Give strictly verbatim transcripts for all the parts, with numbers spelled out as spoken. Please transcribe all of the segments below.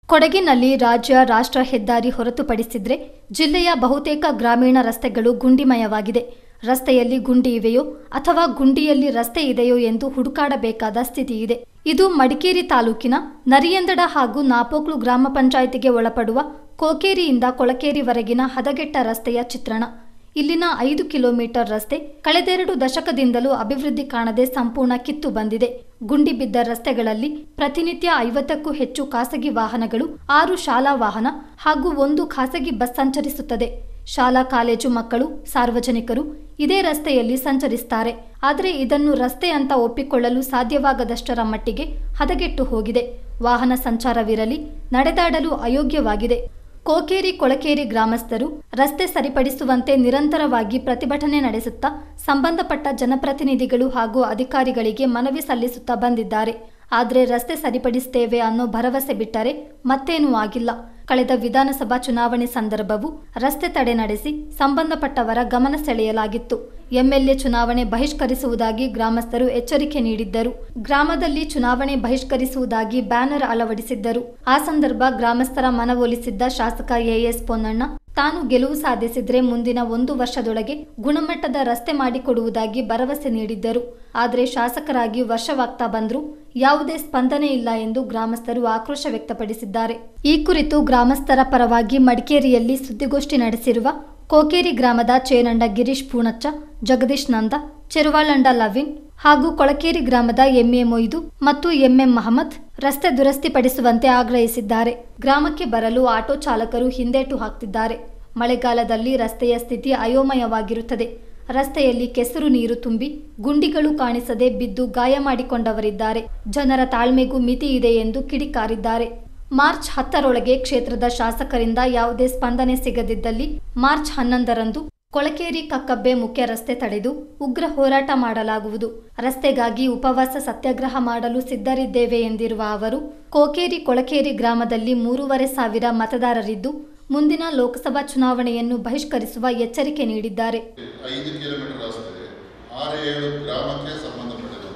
ಕೊಡಗಿನಲ್ಲಿ ರಾಜ್ಯ ರಾಷ್ಟ್ರ ಹೆದ್ದಾರಿ ಹೊರತುಪಡಿಸಿದರೆ ಜಿಲ್ಲೆಯ ಬಹುತೇಕ ಗ್ರಾಮೀಣ ರಸ್ತೆಗಳು ಗುಂಡಿಮಯವಾಗಿದೆ. ರಸ್ತೆಯಲ್ಲಿ ಗುಂಡಿ ಇವೆಯೋ ಅಥವಾ ಗುಂಡಿಯಲ್ಲಿ ರಸ್ತೆ ಇದೆಯೋ ಎಂದು ಹುಡುಕಾಡಬೇಕಾದ ಸ್ಥಿತಿ ಇದೆ. ಇದು ಮಡಿಕೇರಿ ತಾಲೂಕಿನ ನರಿಯಂದಡ ಹಾಗೂ ನಾಪೋಕ್ಲು ಗ್ರಾಮ ಪಂಚಾಯಿತಿಗೆ ಒಳಪಡುವ ಕೋಕೇರಿಯಿಂದ ಕೊಳಕೇರಿವರೆಗಿನ ಹದಗೆಟ್ಟ ರಸ್ತೆಯ ಚಿತ್ರಣ. ಇಲ್ಲಿನ ಐದು ಕಿಲೋಮೀಟರ್ ರಸ್ತೆ ಕಳೆದೆರಡು ದಶಕದಿಂದಲೂ ಅಭಿವೃದ್ಧಿ ಕಾಣದೆ ಸಂಪೂರ್ಣ ಕಿತ್ತು ಬಂದಿದೆ. ಗುಂಡಿ ಬಿದ್ದ ರಸ್ತೆಗಳಲ್ಲಿ ಪ್ರತಿನಿತ್ಯ ಐವತ್ತಕ್ಕೂ ಹೆಚ್ಚು ಖಾಸಗಿ ವಾಹನಗಳು, ಆರು ಶಾಲಾ ವಾಹನ ಹಾಗೂ ಒಂದು ಖಾಸಗಿ ಬಸ್ ಸಂಚರಿಸುತ್ತದೆ. ಶಾಲಾ ಕಾಲೇಜು ಮಕ್ಕಳು, ಸಾರ್ವಜನಿಕರು ಇದೇ ರಸ್ತೆಯಲ್ಲಿ ಸಂಚರಿಸುತ್ತಾರೆ. ಆದರೆ ಇದನ್ನು ರಸ್ತೆ ಅಂತ ಒಪ್ಪಿಕೊಳ್ಳಲು ಸಾಧ್ಯವಾಗದಷ್ಟರ ಮಟ್ಟಿಗೆ ಹದಗೆಟ್ಟು ಹೋಗಿದೆ. ವಾಹನ ಸಂಚಾರವಿರಲಿ, ನಡೆದಾಡಲು ಅಯೋಗ್ಯವಾಗಿದೆ. ಕೋಕೇರಿ ಕೊಳಕೇರಿ ಗ್ರಾಮಸ್ಥರು ರಸ್ತೆ ಸರಿಪಡಿಸುವಂತೆ ನಿರಂತರವಾಗಿ ಪ್ರತಿಭಟನೆ ನಡೆಸುತ್ತಾ ಸಂಬಂಧಪಟ್ಟ ಜನಪ್ರತಿನಿಧಿಗಳು ಹಾಗೂ ಅಧಿಕಾರಿಗಳಿಗೆ ಮನವಿ ಸಲ್ಲಿಸುತ್ತಾ ಬಂದಿದ್ದಾರೆ. ಆದರೆ ರಸ್ತೆ ಸರಿಪಡಿಸುತ್ತೇವೆ ಅನ್ನೋ ಭರವಸೆ ಬಿಟ್ಟರೆ ಮತ್ತೇನೂ ಆಗಿಲ್ಲ. ಕಳೆದ ವಿಧಾನಸಭಾ ಚುನಾವಣೆ ಸಂದರ್ಭವೂ ರಸ್ತೆ ತಡೆ ನಡೆಸಿ ಸಂಬಂಧಪಟ್ಟವರ ಗಮನ ಸೆಳೆಯಲಾಗಿತ್ತು. ಎಂಎಲ್ಎ ಚುನಾವಣೆ ಬಹಿಷ್ಕರಿಸುವುದಾಗಿ ಗ್ರಾಮಸ್ಥರು ಎಚ್ಚರಿಕೆ ನೀಡಿದ್ದರು. ಗ್ರಾಮದಲ್ಲಿ ಚುನಾವಣೆ ಬಹಿಷ್ಕರಿಸುವುದಾಗಿ ಬ್ಯಾನರ್ ಅಳವಡಿಸಿದ್ದರು. ಆ ಸಂದರ್ಭ ಗ್ರಾಮಸ್ಥರ ಮನವೊಲಿಸಿದ್ದ ಶಾಸಕ ಎಎಸ್ ಪೊನ್ನಣ್ಣ ತಾನು ಗೆಲುವು ಸಾಧಿಸಿದ್ರೆ ಮುಂದಿನ ಒಂದು ವರ್ಷದೊಳಗೆ ಗುಣಮಟ್ಟದ ರಸ್ತೆ ಮಾಡಿಕೊಡುವುದಾಗಿ ಭರವಸೆ ನೀಡಿದ್ದರು. ಆದರೆ ಶಾಸಕರಾಗಿ ವರ್ಷವಾಗ್ತಾ ಬಂದರೂ ಯಾವುದೇ ಸ್ಪಂದನೆ ಇಲ್ಲ ಎಂದು ಗ್ರಾಮಸ್ಥರು ಆಕ್ರೋಶ ವ್ಯಕ್ತಪಡಿಸಿದ್ದಾರೆ. ಈ ಕುರಿತು ಗ್ರಾಮಸ್ಥರ ಪರವಾಗಿ ಮಡಿಕೇರಿಯಲ್ಲಿ ಸುದ್ದಿಗೋಷ್ಠಿ ನಡೆಸಿರುವ ಕೋಕೇರಿ ಗ್ರಾಮದ ಚೇನಂಡ ಗಿರೀಶ್ ಪೂಣಚ್ಚ, ಜಗದೀಶ್ ನಂದ, ಚೆರುವಾಳಂಡ ಲವಿನ್ ಹಾಗೂ ಕೊಳಕೇರಿ ಗ್ರಾಮದ ಎಂಎ ಮೊಯ್ದು ಮತ್ತು ಎಂಎಂ ಮಹಮ್ಮದ್ ರಸ್ತೆ ದುರಸ್ತಿಪಡಿಸುವಂತೆ ಆಗ್ರಹಿಸಿದ್ದಾರೆ. ಗ್ರಾಮಕ್ಕೆ ಬರಲು ಆಟೋ ಚಾಲಕರು ಹಿಂದೇಟು ಹಾಕ್ತಿದ್ದಾರೆ. ಮಳೆಗಾಲದಲ್ಲಿ ರಸ್ತೆಯ ಸ್ಥಿತಿ ಅಯೋಮಯವಾಗಿರುತ್ತದೆ. ರಸ್ತೆಯಲ್ಲಿ ಕೆಸರು ನೀರು ತುಂಬಿ ಗುಂಡಿಗಳು ಕಾಣಿಸದೆ ಬಿದ್ದು ಗಾಯ ಮಾಡಿಕೊಂಡವರಿದ್ದಾರೆ. ಜನರ ತಾಳ್ಮೆಗೂ ಮಿತಿ ಇದೆ ಎಂದು ಕಿಡಿಕಾರಿದ್ದಾರೆ. ಮಾರ್ಚ್ ಹತ್ತರೊಳಗೆ ಕ್ಷೇತ್ರದ ಶಾಸಕರಿಂದ ಯಾವುದೇ ಸ್ಪಂದನೆ ಸಿಗದಿದ್ದಲ್ಲಿ ಮಾರ್ಚ್ ಹನ್ನೊಂದರಂದು ಕೊಳಕೇರಿ ಕಕ್ಕಬ್ಬೆ ಮುಖ್ಯ ರಸ್ತೆ ತಡೆದು ಉಗ್ರ ಹೋರಾಟ ಮಾಡಲಾಗುವುದು. ರಸ್ತೆಗಾಗಿ ಉಪವಾಸ ಸತ್ಯಾಗ್ರಹ ಮಾಡಲು ಸಿದ್ಧರಿದ್ದೇವೆ ಎಂದಿರುವ ಅವರು, ಕೋಕೇರಿ ಕೊಳಕೇರಿ ಗ್ರಾಮದಲ್ಲಿ ಮೂರುವರೆ ಸಾವಿರ ಮತದಾರರಿದ್ದು ಮುಂದಿನ ಲೋಕಸಭಾ ಚುನಾವಣೆಯನ್ನು ಬಹಿಷ್ಕರಿಸುವ ಎಚ್ಚರಿಕೆ ನೀಡಿದ್ದಾರೆ. ಐದು ಕಿಲೋಮೀಟರ್ ರಸ್ತೆ ಆರು ಏಳು ಗ್ರಾಮಕ್ಕೆ ಸಂಬಂಧಪಟ್ಟಿದೆ.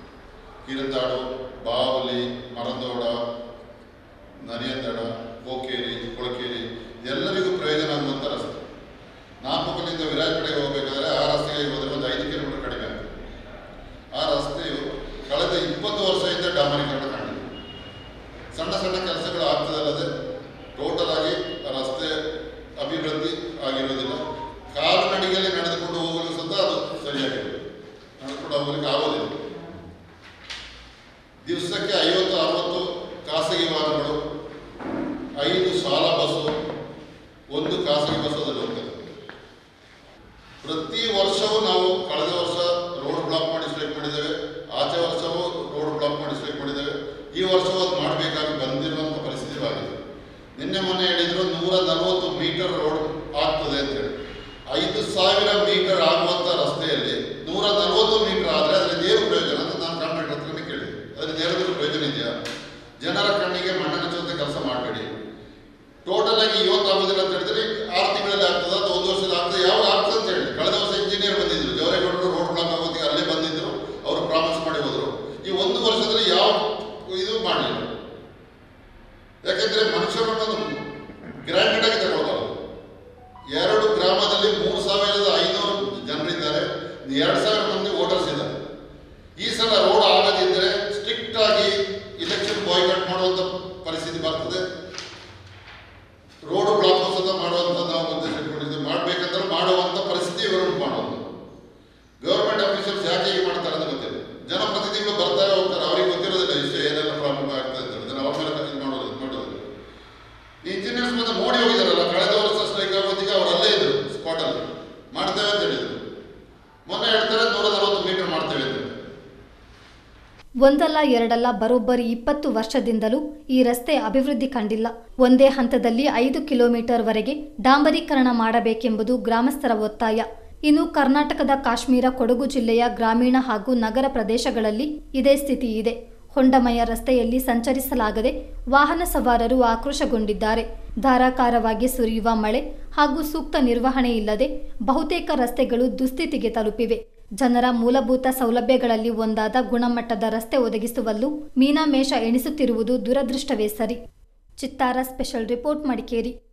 ಕಿರಂದಾಡು, ಬಾವಲಿ, ಮರದೋಡ, ನರಿಯಂದಡ, ಕೋಕೇರಿ, ಕೊಳಕೇರಿ ಎಲ್ಲರಿಗೂ ಪ್ರಯೋಜನ ಆಗುವಂಥ ರಸ್ತೆ. ನಾಪೋಕಲಿಂದ ವಿರಾಜಪೇಟೆಗೆ ಹೋಗಬೇಕಾದ್ರೆ ಆ ರಸ್ತೆಗೆ ಹೋದರೆ ಒಂದು ಐದು ಕಿಲೋಮೀಟರ್ ಕಡಿಮೆ ಆಗ್ತದೆ. ಆ ರಸ್ತೆಯು ಕಳೆದ ಇಪ್ಪತ್ತು ವರ್ಷದಿಂದ ಡಾಂಬರೀಕರಣ ಕಾಣಿದೆ. ಸಣ್ಣ ಸಣ್ಣ ಕೆಲಸಗಳು ಆಗ್ತದಲ್ಲದೆ ಟೋಟಲ್ ಆಗಿ ರಸ್ತೆ ಅಭಿವೃದ್ಧಿ ಆಗಿರೋದಿಲ್ಲ. ಕಾಲ್ನಡಿಗೆಯಲ್ಲಿ ನಡೆದುಕೊಂಡು ಹೋಗಲು ಸಹ ಅದು ಸರಿಯಾಗಿರೋದು, ನಡೆದುಕೊಂಡು ಹೋಗಲಿಕ್ಕೆ ಆಗೋದಿಲ್ಲ. ದಿವಸಕ್ಕೆ ಐವತ್ತು ಅರವತ್ತು ಖಾಸಗಿ ವಾಹನಗಳು, ಐದು ಶಾಲಾ ಬಸ್ಸು, ಒಂದು ಖಾಸಗಿ ಬಸ್ ಅದರಲ್ಲಿ ಹೋಗ್ತದೆ. ಪ್ರತಿ ವರ್ಷವೂ ನಾವು ಕಳೆದ ವರ್ಷ ರೋಡ್ ಬ್ಲಾಕ್ ಮಾಡಿ ಸ್ಟ್ರೈಕ್ ಮಾಡಿದ್ದೇವೆ, ಆಚೆ ವರ್ಷವೂ ರೋಡ್ ಬ್ಲಾಕ್ ಮಾಡಿ ಸ್ಟ್ರೈಕ್ ಮಾಡಿದ್ದೇವೆ. ಈ ವರ್ಷವೂ ಅದು ಮಾಡಬೇಕಾಗಿ ಬಂದಿರುವಂಥ ಪರಿಸ್ಥಿತಿ ಆಗಿದೆ. ನಿನ್ನೆ ಮೊನ್ನೆ ಹೇಳಿದ್ರು ನೂರ ನಲವತ್ತು ಮೀಟರ್ ರೋಡ್ ಆಗ್ತದೆ ಅಂತೇಳಿ. ಐದು ಸಾವಿರ ಮೀಟರ್ ಆಗುವಂಥ ರಸ್ತೆಯಲ್ಲಿ ನೂರ ನಲವತ್ತು ಮೀಟರ್ ಆದರೆ ಅದರಿಂದ ಏನು ಪ್ರಯೋಜನ ಅಂತ ನಾನು ಕಾಂಟ್ರಾಕ್ಟರ್ ಹತ್ರನೇ ಕೇಳಿದೆ. ಅದರಿಂದ ಏನಾದರೂ ಪ್ರಯೋಜನ ಇದೆಯಾ? ಜನರ ಕಣ್ಣಿಗೆ ಮಣ್ಣನ್ನು ಜೊತೆ ಕೆಲಸ ಮಾಡಬೇಡಿ. ಟೋಟಲ್ ಆಗಿ ಇವತ್ತು ಆಗೋದಿಲ್ಲ ಅಂತ ಹೇಳಿದ್ರೆ ಆರು ತಿಂಗಳಲ್ಲಿ ಆಗ್ತದೆ ಅಥವಾ ಒಂದು ವರ್ಷದಲ್ಲಿ ಆಗ್ತದೆ, ಯಾವಾಗ ಆಗ್ತದೆ ಅಂತ ಹೇಳಿ. ಕಳೆದ ವರ್ಷ ಇಂಜಿನಿಯರ್ ಬಂದಿದ್ರು, ಜವರೇಗೌಡರು ರೋಡ್ ಬ್ಲಾಕ್ ಆಗೋದಕ್ಕೆ ಅಲ್ಲೇ ಬಂದಿದ್ರು, ಅವರು ಪ್ರಾಮಿಸ್ ಮಾಡಿ ಹೋದರು. ಈ ಒಂದು ವರ್ಷದಲ್ಲಿ ಯಾವ ಇದು ಮಾಡಲಿಲ್ಲ. ಯಾಕೆಂದ್ರೆ ಮನುಷ್ಯರನ್ನು ಗ್ರಾಂಡೆಡ್ ಆಗಿ ತಗೊಳ್ಬಾರದು. ಎರಡು ಗ್ರಾಮದಲ್ಲಿ ಮೂರು ಸಾವಿರದ ಐನೂರು ಜನರಿದ್ದಾರೆ, ಎರಡು ಸಾವಿರ ಮಂದಿ ವೋಟರ್ಸ್ ಇದ್ದಾರೆ. ಈ ಸಲ ರೋಡ್ ಆಗದಿದ್ದರೆ ಸ್ಟ್ರಿಕ್ಟ್ ಆಗಿ ಇಲೆಕ್ಷನ್ ಬಾಯ್ಕಾಟ್ ಮಾಡುವಂಥ ಪರಿಸ್ಥಿತಿ ಬರ್ತದೆ. ರೋಡ್ ಬ್ಲಾಕ್ ಸಹ ಮಾಡುವಂಥ ನಾವು ಉದ್ದೇಶ ಇಟ್ಕೊಂಡಿದ್ದೇವೆ. ಮಾಡಬೇಕಂದ್ರೆ ಮಾಡುವಂಥ ಪರಿಸ್ಥಿತಿ ಇವರು ಮಾಡೋದು. ಗೌರ್ಮೆಂಟ್ ಅಫಿಷಿಯಲ್ಸ್ ಯಾಕೆ ಹೀಗೆ ಮಾಡ್ತಾರೆ ಅಂತ ಗೊತ್ತಿಲ್ಲ. ಜನಪ್ರತಿನಿಧಿಗಳು ಬರ್ತಾರೆ ಹೋಗ್ತಾರೆ, ಅವ್ರಿಗೆ ಗೊತ್ತಿರೋದಿಲ್ಲ ಇಷ್ಟು ಏನೆಲ್ಲ ಪ್ರಾಬ್ಲಮ್ ಆಗ್ತದೆ ಅಂತ ಹೇಳಿದ್ರೆ ಅವ್ರ ಮೇಲೆ ಇದು ಮಾಡೋದು ಮಾಡೋದಿಲ್ಲ. ಇಂಜಿನಿಯರ್ಸ್ ಮತ್ತೆ ನೋಡಿ ಹೋಗಿದಾರಲ್ಲ, ಕಳೆದ ವರ್ಷ ಸ್ಟ್ರೈಕ್ ಆಗೋದಕ್ಕೆ ಅವ್ರು ಅಲ್ಲೇ ಇದ್ರು, ಸ್ಪಾಟಲ್ಲಿ ಮಾಡ್ತೇವೆ ಅಂತ ಹೇಳಿದ್ರು. ಮೊನ್ನೆ ಹೇಳ್ತಾರೆ ನೂರ ನಲವತ್ತು ಮೀಟರ್ ಮಾಡ್ತೇವೆ ಅಂತ. ಒಂದಲ್ಲ ಎರಡಲ್ಲ ಬರೋಬ್ಬರಿ ಇಪ್ಪತ್ತು ವರ್ಷದಿಂದಲೂ ಈ ರಸ್ತೆ ಅಭಿವೃದ್ಧಿ ಕಂಡಿಲ್ಲ. ಒಂದೇ ಹಂತದಲ್ಲಿ ಐದು ಕಿಲೋಮೀಟರ್ ವರೆಗೆ ಡಾಂಬರೀಕರಣ ಮಾಡಬೇಕೆಂಬುದು ಗ್ರಾಮಸ್ಥರ ಒತ್ತಾಯ. ಇನ್ನು ಕರ್ನಾಟಕದ ಕಾಶ್ಮೀರ ಕೊಡಗು ಜಿಲ್ಲೆಯ ಗ್ರಾಮೀಣ ಹಾಗೂ ನಗರ ಪ್ರದೇಶಗಳಲ್ಲಿ ಇದೇ ಸ್ಥಿತಿ ಇದೆ. ಹೊಂಡಮಯ ರಸ್ತೆಯಲ್ಲಿ ಸಂಚರಿಸಲಾಗದೆ ವಾಹನ ಸವಾರರು ಆಕ್ರೋಶಗೊಂಡಿದ್ದಾರೆ. ಧಾರಾಕಾರವಾಗಿ ಸುರಿಯುವ ಮಳೆ ಹಾಗೂ ಸೂಕ್ತ ನಿರ್ವಹಣೆ ಇಲ್ಲದೆ ಬಹುತೇಕ ರಸ್ತೆಗಳು ದುಸ್ಥಿತಿಗೆ ತಲುಪಿವೆ. ಜನರ ಮೂಲಭೂತ ಸೌಲಭ್ಯಗಳಲ್ಲಿ ಒಂದಾದ ಗುಣಮಟ್ಟದ ರಸ್ತೆ ಒದಗಿಸುವಲ್ಲೂ ಮೀನಾಮೇಷ ಎಣಿಸುತ್ತಿರುವುದು ದುರದೃಷ್ಟವೇ ಸರಿ. ಚಿತ್ತಾರ ಸ್ಪೆಷಲ್ ರಿಪೋರ್ಟ್ ಮಡಿಕೇರಿ.